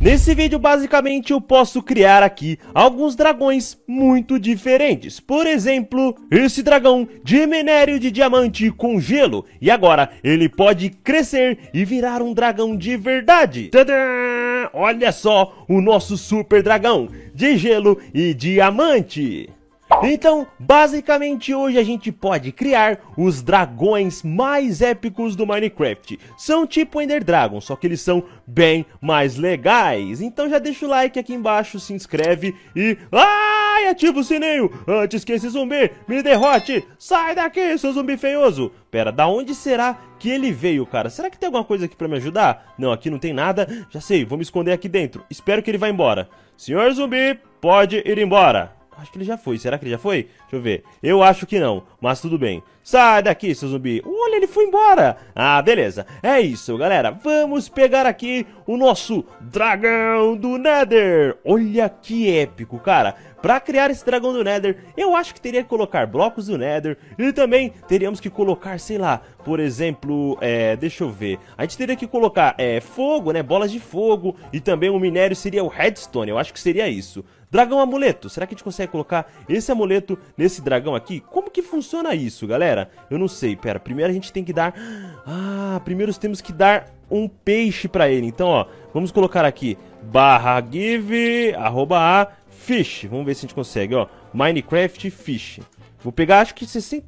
Nesse vídeo, basicamente, eu posso criar aqui alguns dragões muito diferentes. Por exemplo, esse dragão de minério de diamante com gelo. E agora, ele pode crescer e virar um dragão de verdade. Tadã! Olha só o nosso super dragão de gelo e diamante. Então, basicamente hoje a gente pode criar os dragões mais épicos do Minecraft. São tipo Ender Dragon, só que eles são bem mais legais. Então já deixa o like aqui embaixo, se inscreve e... ai, ativa o sininho antes que esse zumbi me derrote. Sai daqui, seu zumbi feioso. Pera, da onde será que ele veio, cara? Será que tem alguma coisa aqui pra me ajudar? Não, aqui não tem nada. Já sei, vou me esconder aqui dentro. Espero que ele vá embora. Senhor zumbi, pode ir embora. Acho que ele já foi. Será que ele já foi? Deixa eu ver. Eu acho que não, mas tudo bem. Sai daqui, seu zumbi. Olha, ele foi embora. Ah, beleza. É isso, galera. Vamos pegar aqui o nosso dragão do Nether. Olha que épico, cara. Pra criar esse dragão do Nether, eu acho que teria que colocar blocos do Nether. E também teríamos que colocar, sei lá, por exemplo, deixa eu ver. A gente teria que colocar fogo, né, bolas de fogo. E também o minério seria o redstone, eu acho que seria isso. Dragão amuleto, será que a gente consegue colocar esse amuleto nesse dragão aqui? Como que funciona isso, galera? Eu não sei, pera, primeiro a gente tem que dar... ah, primeiro temos que dar um peixe pra ele. Então, ó, vamos colocar aqui /give @a fish. Vamos ver se a gente consegue, ó, Minecraft fish. Vou pegar, acho que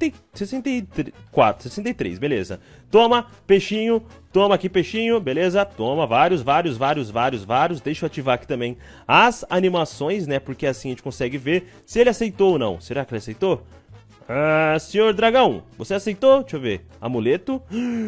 63, beleza. Toma, peixinho, toma aqui, peixinho, beleza. Toma, vários. Deixa eu ativar aqui também as animações, né, porque assim a gente consegue ver se ele aceitou ou não. Será que ele aceitou? Ah, senhor dragão, você aceitou? Deixa eu ver. Amuleto.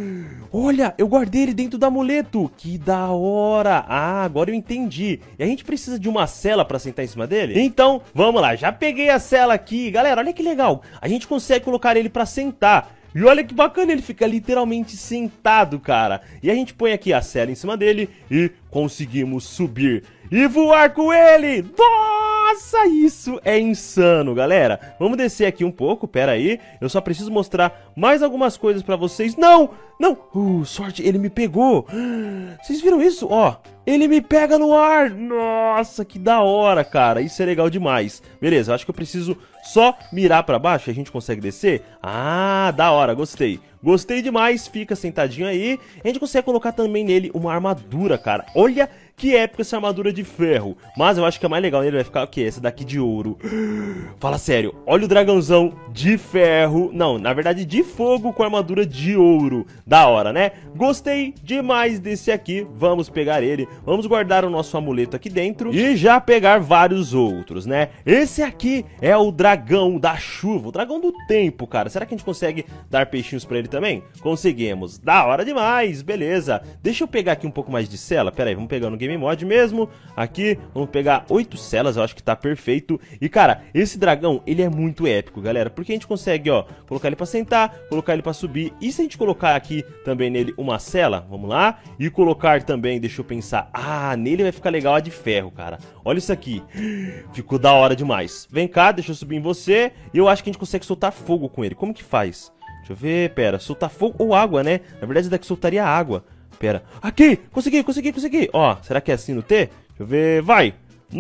Olha, eu guardei ele dentro do amuleto. Que da hora. Ah, agora eu entendi. E a gente precisa de uma cela pra sentar em cima dele? Então, vamos lá. Já peguei a cela aqui. Galera, olha que legal. A gente consegue colocar ele pra sentar. E olha que bacana, ele fica literalmente sentado, cara. E a gente põe aqui a cela em cima dele e conseguimos subir e voar com ele. Nossa, isso é insano, galera. Vamos descer aqui um pouco, pera aí. Eu só preciso mostrar mais algumas coisas pra vocês. Não, não. Sorte, ele me pegou. Vocês viram isso? Ó, ele me pega no ar. Nossa, que da hora, cara. Isso é legal demais. Beleza, eu acho que eu preciso só mirar pra baixo e a gente consegue descer. Ah, da hora, gostei. Gostei demais, fica sentadinho aí. A gente consegue colocar também nele uma armadura, cara. Olha que épica essa armadura de ferro. Mas eu acho que a mais legal nele vai ficar o quê? Essa daqui de ouro. Fala sério, olha o dragãozão de ferro. Não, na verdade de fogo com armadura de ouro. Da hora, né? Gostei demais desse aqui. Vamos pegar ele. Vamos guardar o nosso amuleto aqui dentro e já pegar vários outros, né? Esse aqui é o dragão da chuva, o dragão do tempo, cara. Será que a gente consegue dar peixinhos pra ele também? Conseguimos. Da hora demais, beleza. Deixa eu pegar aqui um pouco mais de cela. Pera aí, vamos pegar no Game Mod mesmo. Aqui, vamos pegar 8 celas, eu acho que tá perfeito. E cara, esse dragão, ele é muito épico, galera, porque a gente consegue, ó, colocar ele pra sentar, colocar ele pra subir. E se a gente colocar aqui também nele uma cela, vamos lá, e colocar também, deixa eu pensar, ah, nele vai ficar legal a de ferro, cara. Olha isso aqui, ficou da hora demais. Vem cá, deixa eu subir em você. E eu acho que a gente consegue soltar fogo com ele. Como que faz? Deixa eu ver, pera, soltar fogo ou água, né? Na verdade, esse daqui soltaria água. Pera, aqui, consegui. Ó, será que é assim no T? Deixa eu ver, vai.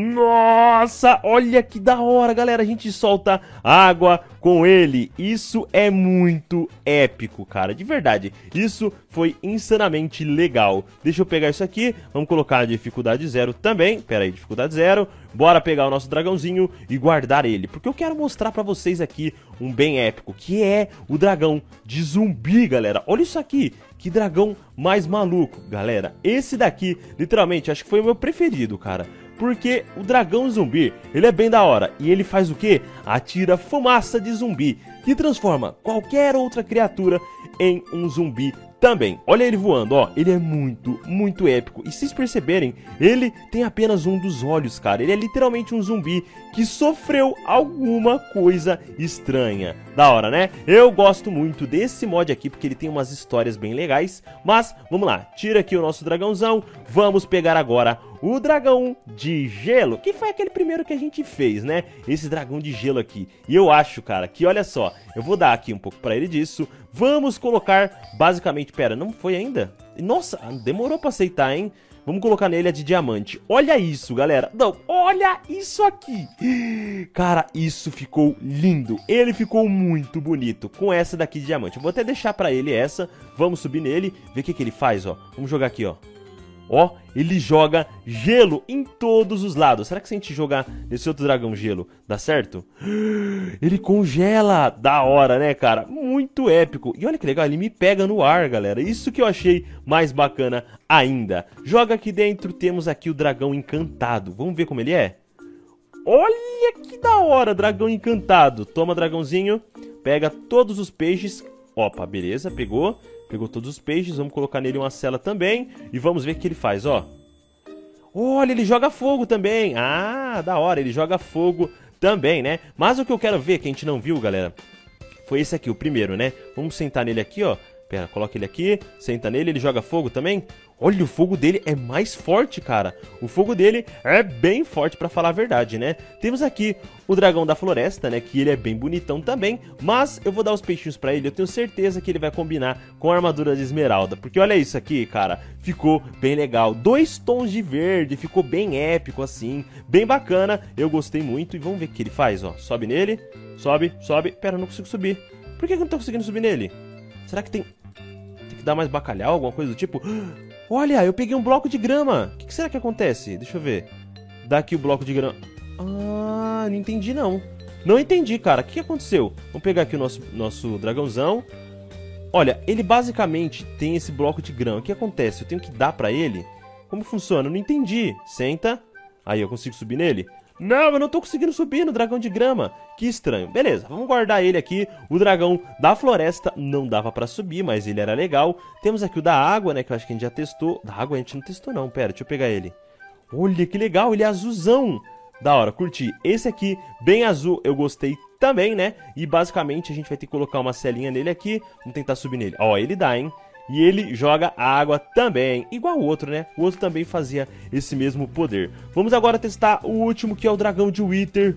Nossa, olha que da hora, galera. A gente solta água com ele. Isso é muito épico, cara. De verdade, isso foi insanamente legal. Deixa eu pegar isso aqui. Vamos colocar a dificuldade 0 também. Pera aí, dificuldade 0. Bora pegar o nosso dragãozinho e guardar ele. Porque eu quero mostrar pra vocês aqui um bem épico, que é o dragão de zumbi, galera. Olha isso aqui. Que dragão mais maluco, galera. Esse daqui, literalmente, acho que foi o meu preferido, cara. Porque o dragão zumbi, ele é bem da hora. E ele faz o quê? Atira fumaça de zumbi, que transforma qualquer outra criatura em um zumbi também. Olha ele voando, ó. Ele é muito épico. E se vocês perceberem, ele tem apenas um dos olhos, cara. Ele é literalmente um zumbi que sofreu alguma coisa estranha. Da hora, né? Eu gosto muito desse mod aqui, porque ele tem umas histórias bem legais. Mas, vamos lá. Tira aqui o nosso dragãozão. Vamos pegar agora o dragão de gelo, que foi aquele primeiro que a gente fez, né? Esse dragão de gelo aqui. E eu acho, cara, que olha só, eu vou dar aqui um pouco pra ele disso. Vamos colocar, basicamente, pera, não foi ainda? Nossa, demorou pra aceitar, hein? Vamos colocar nele a de diamante. Olha isso, galera. Não, olha isso aqui. Cara, isso ficou lindo. Ele ficou muito bonito com essa daqui de diamante. Eu vou até deixar pra ele essa. Vamos subir nele, ver o que que ele faz, ó. Vamos jogar aqui, ó. Ó, ele joga gelo em todos os lados. Será que se a gente jogar nesse outro dragão gelo, dá certo? Ele congela. Da hora, né, cara? Muito épico. E olha que legal, ele me pega no ar, galera. Isso que eu achei mais bacana ainda. Joga aqui dentro, temos aqui o dragão encantado. Vamos ver como ele é? Olha que da hora, dragão encantado. Toma, dragãozinho. Pega todos os peixes. Opa, beleza, pegou. Pegou todos os peixes, vamos colocar nele uma cela também. E vamos ver o que ele faz, ó. Olha, ele joga fogo também. Ah, da hora, ele joga fogo também, né? Mas o que eu quero ver, que a gente não viu, galera, foi esse aqui, o primeiro, né? Vamos sentar nele aqui, ó. Pera, coloca ele aqui, senta nele, ele joga fogo também. Olha, o fogo dele é mais forte, cara. O fogo dele é bem forte, pra falar a verdade, né? Temos aqui o dragão da floresta, né? Que ele é bem bonitão também. Mas eu vou dar os peixinhos pra ele. Eu tenho certeza que ele vai combinar com a armadura de esmeralda. Porque olha isso aqui, cara. Ficou bem legal. 2 tons de verde. Ficou bem épico, assim. Bem bacana. Eu gostei muito. E vamos ver o que ele faz, ó. Sobe nele. Sobe, sobe. Pera, eu não consigo subir. Por que eu não tô conseguindo subir nele? Será que tem que dar mais bacalhau, alguma coisa do tipo? Olha, eu peguei um bloco de grama. O que será que acontece? Deixa eu ver. Dá aqui o bloco de grama. Ah, não entendi não. Não entendi, cara. O que aconteceu? Vamos pegar aqui o nosso dragãozão. Olha, ele basicamente tem esse bloco de grama. O que acontece? Eu tenho que dar pra ele? Como funciona? Eu não entendi. Senta. Aí, eu consigo subir nele? Não, eu não tô conseguindo subir no dragão de grama. Que estranho. Beleza, vamos guardar ele aqui. O dragão da floresta não dava pra subir, mas ele era legal. Temos aqui o da água, né, que eu acho que a gente já testou. Da água a gente não testou não, pera, deixa eu pegar ele. Olha que legal, ele é azulzão. Da hora, curti. Esse aqui, bem azul, eu gostei também, né? E basicamente a gente vai ter que colocar uma celinha nele aqui. Vamos tentar subir nele. Ó, ele dá, hein? E ele joga água também, igual o outro, né? O outro também fazia esse mesmo poder. Vamos agora testar o último, que é o dragão de Wither.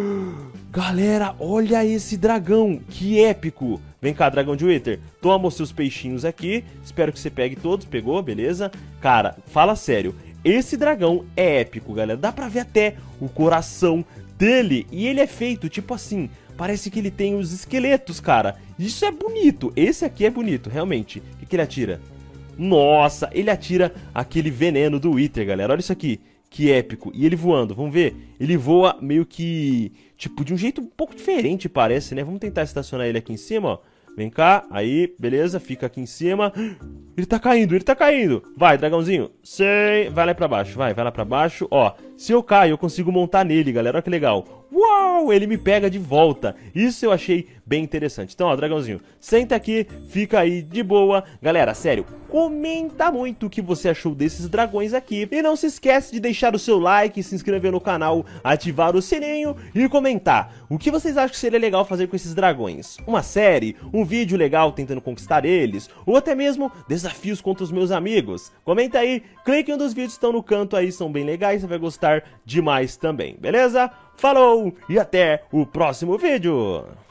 Galera, olha esse dragão, que épico. Vem cá, dragão de Wither, toma os seus peixinhos aqui. Espero que você pegue todos, pegou, beleza? Cara, fala sério, esse dragão é épico, galera. Dá pra ver até o coração dele. E ele é feito, tipo assim, parece que ele tem os esqueletos, cara. Isso é bonito. Esse aqui é bonito, realmente. O que ele atira? Nossa, ele atira aquele veneno do Wither, galera. Olha isso aqui. Que épico. E ele voando, vamos ver? Ele voa meio que, tipo, de um jeito um pouco diferente, parece, né? Vamos tentar estacionar ele aqui em cima, ó. Vem cá, aí, beleza, fica aqui em cima. Ele tá caindo, ele tá caindo. Vai, dragãozinho, vai lá pra baixo, vai lá pra baixo. Ó, se eu caio, eu consigo montar nele, galera, olha que legal. Uau, ele me pega de volta. Isso eu achei bem interessante. Então, ó, dragãozinho, senta aqui, fica aí de boa. Galera, sério, comenta muito o que você achou desses dragões aqui. E não se esquece de deixar o seu like, se inscrever no canal, ativar o sininho e comentar o que vocês acham que seria legal fazer com esses dragões. Uma série, um vídeo legal tentando conquistar eles, ou até mesmo desafios contra os meus amigos. Comenta aí, clique em um dos vídeos que estão no canto aí, são bem legais, você vai gostar demais também, beleza? Falou e até o próximo vídeo!